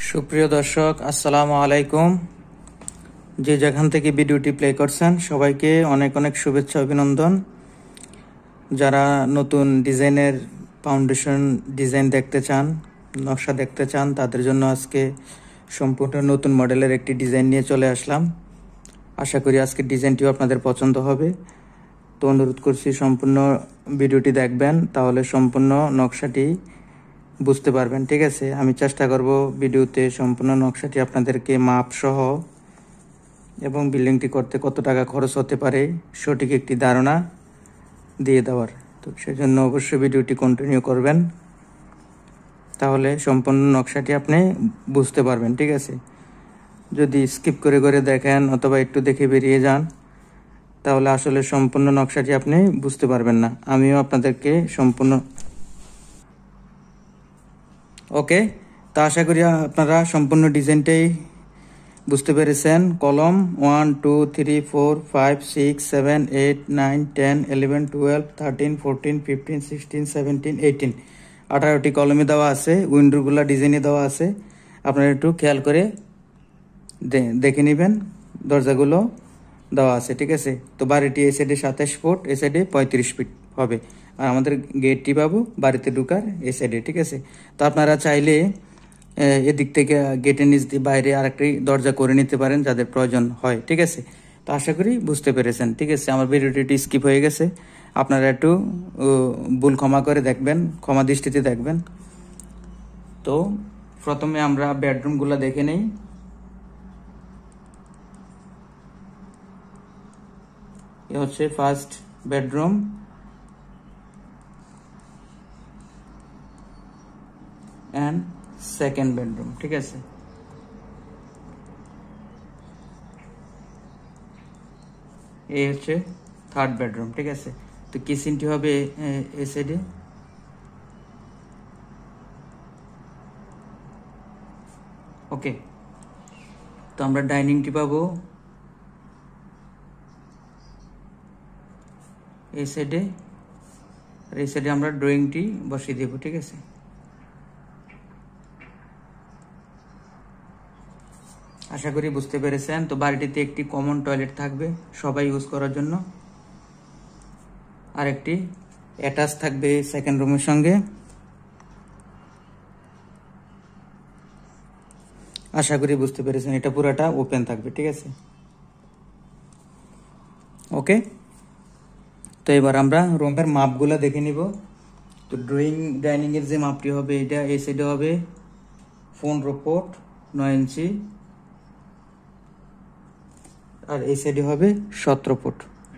সুপ্রিয় দর্শক, আসসালামু আলাইকুম। যে যেখান থেকে ভিডিওটি প্লে করছেন সবাইকে অনেক অনেক শুভেচ্ছা, অভিনন্দন। যারা নতুন ডিজাইনের ফাউন্ডেশন ডিজাইন দেখতে চান, নকশা দেখতে চান, তাদের জন্য আজকে সম্পূর্ণ নতুন মডেলের একটি ডিজাইন নিয়ে চলে আসলাম। আশা করি আজকের ডিজাইনটিও আপনাদের পছন্দ হবে। তো অনুরোধ করছি সম্পূর্ণ ভিডিওটি দেখবেন, তাহলে সম্পূর্ণ নকশাটি বুঝতে পারবেন। ঠিক আছে, আমি চেষ্টা করব ভিডিওতে সম্পূর্ণ নকশাটি আপনাদেরকে মাপ সহ এবং বিল্ডিংটি করতে কত টাকা খরচ হতে পারে সঠিক একটি ধারণা দিয়ে দেওয়ার। তো সেজন্য অবশ্যই ভিডিওটি কন্টিনিউ করবেন, তাহলে সম্পূর্ণ নকশাটি আপনি বুঝতে পারবেন। ঠিক আছে, যদি স্কিপ করে করে দেখেন অথবা একটু দেখে বেরিয়ে যান, তাহলে আসলে সম্পূর্ণ নকশাটি আপনি বুঝতে পারবেন না। আমিও আপনাদেরকে সম্পূর্ণ ওকে, তা আশা করি আপনারা সম্পূর্ণ ডিজাইনটাই বুঝতে পেরেছেন। কলম 1 2 3 4 5 6 7 8 9 10 11 12 13 14 15 16 17 18 18টি কলমে দেওয়া আছে, উইন্ডোগুলো ডিজাইনে দেওয়া আছে। আপনারা একটু খেয়াল করে দেখে নেবেন, দরজাগুলো দেওয়া আছে। ঠিক আছে, তো বাড়িটি এই সাইডে 27 ফুট, এই সাইডে 35 ফিট হবে। আর আমাদের গেটটি পাবো বাড়িতে ঢুকার এই সাইডে। ঠিক আছে, তো আপনারা চাইলে এদিক থেকে গেটের নিচ দিয়ে বাইরে আরেকটি দরজা করে নিতে পারেন যাদের প্রয়োজন হয়। ঠিক আছে, তো আশা করি বুঝতে পেরেছেন। ঠিক আছে, আমার ভিডিওটি স্কিপ হয়ে গেছে, আপনারা একটু ভুল ক্ষমা করে দেখবেন, ক্ষমা দৃষ্টিতে দেখবেন। তো প্রথমে আমরা বেডরুমগুলো দেখে নেই। এ হচ্ছে first bedroom, and second bedroom. ঠিক আছে, এই হচ্ছে থার্ড বেডরুম। ঠিক আছে, তো কিচেনটি হবে এই সাইডে। ওকে, তো আমরা ডাইনিংটি পাবো এই সাইডে, আর এই সাইডে আমরা ড্রয়িংটি বসিয়ে দেব। ঠিক আছে, আশা করি বুঝতে পেরেছেন। তো বাড়িটিতে একটি কমন টয়লেট থাকবে সবাই ইউজ করার জন্য, আর একটি অ্যাটাচ থাকবে সেকেন্ড রুমের সঙ্গে। আশা করি বুঝতে পেরেছেন, এটা পুরাটা ওপেন থাকবে। ঠিক আছে, ওকে। তো এবার আমরা রুমের মাপগুলো দেখে নিব। তো ড্রয়িং ডাইনিং এর যে মাপটি হবে, এটা এই সাইডে হবে 15 ফুট 9 ইঞ্চি, আর এই সাইডে হবে 17 ফুট।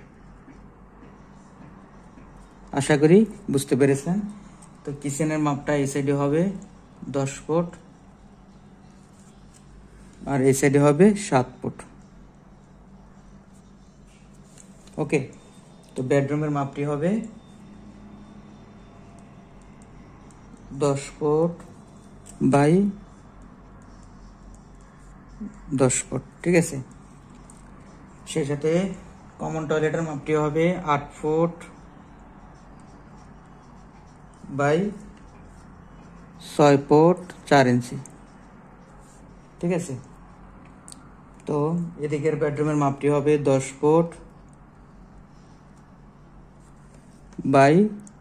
আশা করি বুঝতে পেরেছেন। তো কিচেনের মাপটা এই সাইডে হবে 10 ফুট, আর এই সাইডে হবে 7 ফুট। ওকে, তো বেডরুমের মাপটি হবে 10 ফুট বাই 10 ফুট। ঠিক আছে, সেই সাথে কমন টয়লেটের মাপটি হবে 8 ফুট বাই 6 ফুট 4 ইঞ্চি। ঠিক আছে, তো এদিকের বেডরুমের মাপটি হবে 10 ফুট বাই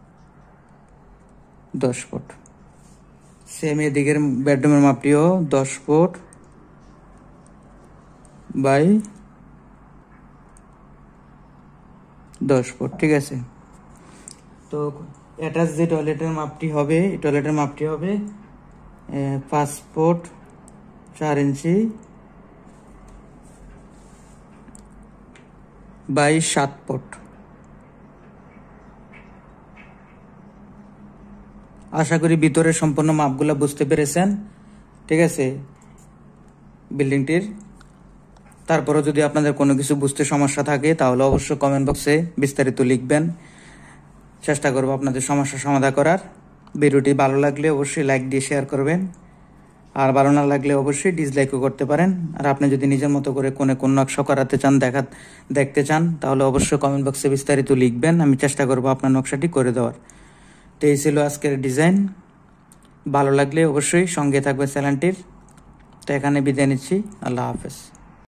10 ফুট। সেম এদিকের বেডরুমের মাপটিও 10 ফুট বাই 10 ফুট। ঠিক আছে, তো অ্যাটাচ যে টয়লেটের মাপটি হবে, টয়লেটের মাপটি হবে 5 ফুট 4 ইঞ্চি বাই 7 ফুট। আশা করি ভিতরে সম্পূর্ণ মাপগুলো বুঝতে পেরেছেন। ঠিক আছে, বিল্ডিংটির। তারপরে যদি আপনাদের কোনো কিছু বুঝতে সমস্যা থাকে তাহলে অবশ্যই কমেন্ট বক্সে বিস্তারিত লিখবেন, চেষ্টা করব আপনাদের সমস্যার সমাধান করার। ভিডিওটি ভালো লাগলে অবশ্যই লাইক দিয়ে শেয়ার করবেন, আর ভালো না লাগলে অবশ্যই ডিসলাইকও করতে পারেন। আর আপনি যদি নিজের মতো করে কোন নকশা করাতে চান, দেখতে চান, তাহলে অবশ্যই কমেন্ট বক্সে বিস্তারিত লিখবেন, আমি চেষ্টা করব আপনার নকশাটি করে দেওয়ার। তো এই ছিল আজকের ডিজাইন। ভালো লাগলে অবশ্যই সঙ্গে থাকবে চ্যানেলটির। তো এখানে বিদায় নিচ্ছি। আল্লাহ হাফেজ।